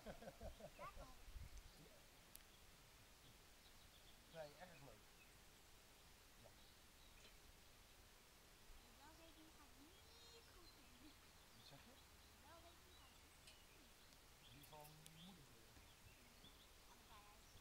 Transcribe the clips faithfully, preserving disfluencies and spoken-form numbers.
Nee, erg leuk. Ja. Wel weten die gaat niet goed in. Wat zeg je? Wel weten die gaat niet goed. Die van moeder bedoel je? Allebei uit.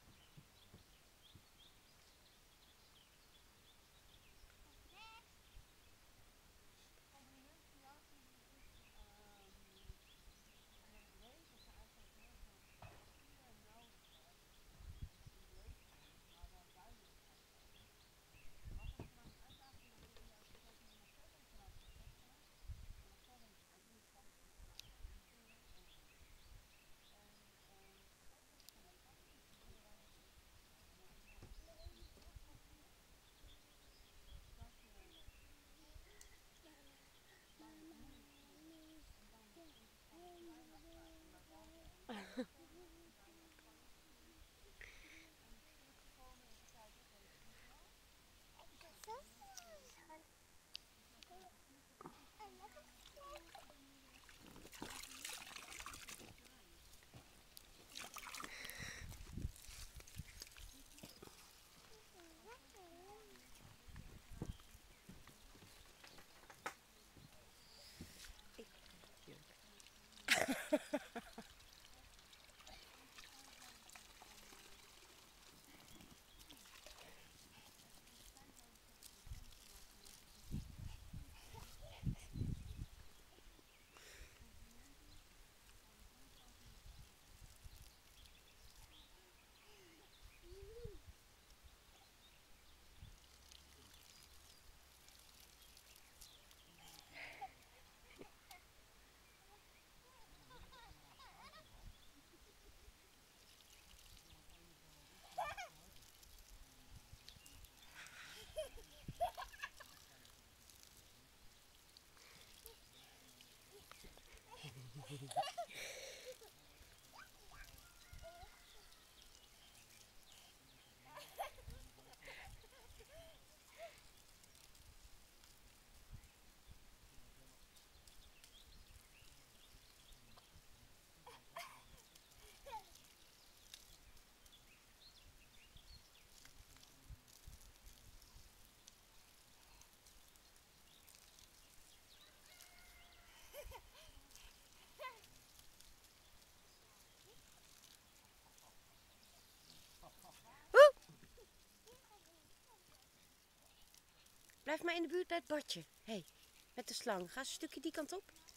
Next! Compliment voor jou, Cilou, is um, je regelt er eigenlijk heel veel structuur nodig hebt. En dat is leuk is, maar wel duidelijkheid over. Wat er voor mij een uitdaging is, is juist op welke manier nog verder vanuit respect gaat. En nog verder met eigen klachten vanuit invoering en respect. En um, ook wat je met klachten voeren met heel respect en terugkoppelen. Dat je dan het moeilijk vindt. En dan even van het klein af praten, maar dan weer even terugkomen naar je ontvangstpunt. En terug te komen en te kijken, oké, okay, Cilou, wat is er gebeurd? En is jouw perspectief er goed van zijn? Hoe bedoel je het? En als er niks is, is het klein. Oké, okay, goed zo. Goed zo. Als er iets verborgen is, wil je er graag iets vertellen? Ik. En het um, echt tijd nodig hebt om, uh, dat je even tijd nodig hebt om kennis te maken met je perspectief op complimenten aan de ene kant en aan de andere kant. Ik heb een beetje naar buitenland. Ik wil het even rustig afsluiten. En uh, misschien dat we later vandaag nog even afspreken of het uh, lukt. Want uh, ja, heel erg uh, veel uh, leuke dingen. En ik hoop ook dat je dat zelf uh, in, goed in het opnemen op gaat nemen. En dat je er allemaal uh, plezier mee hebt. Oeh, blijf maar in de buurt bij het badje. Hé, hey, met de slang. Ga eens een stukje die kant op.